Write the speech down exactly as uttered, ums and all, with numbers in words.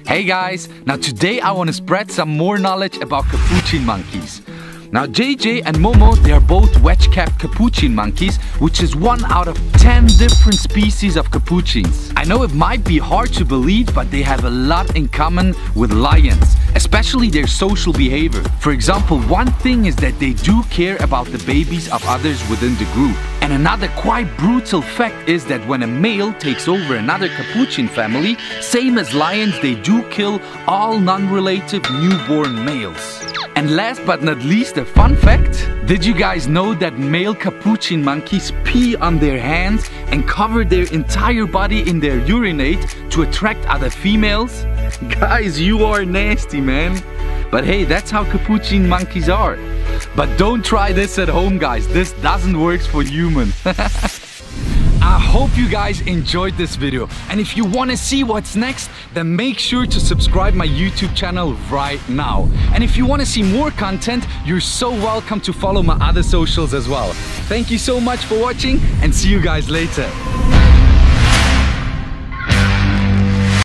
Hey guys, now today I want to spread some more knowledge about capuchin monkeys. Now J J and Momo, they are both wedge-capped capuchin monkeys, which is one out of ten different species of capuchins. I know it might be hard to believe, but they have a lot in common with lions, especially their social behavior. For example, one thing is that they do care about the babies of others within the group. And another quite brutal fact is that when a male takes over another capuchin family, same as lions, they do kill all non-relative newborn males. And last but not least, a fun fact. Did you guys know that male capuchin monkeys pee on their hands and cover their entire body in their urinate to attract other females? Guys, you are nasty, man. But hey, that's how capuchin monkeys are. But don't try this at home, guys. This doesn't work for humans. I hope you guys enjoyed this video, and if you want to see what's next, then make sure to subscribe my YouTube channel right now. And if you want to see more content, you're so welcome to follow my other socials as well. Thank you so much for watching, and see you guys later.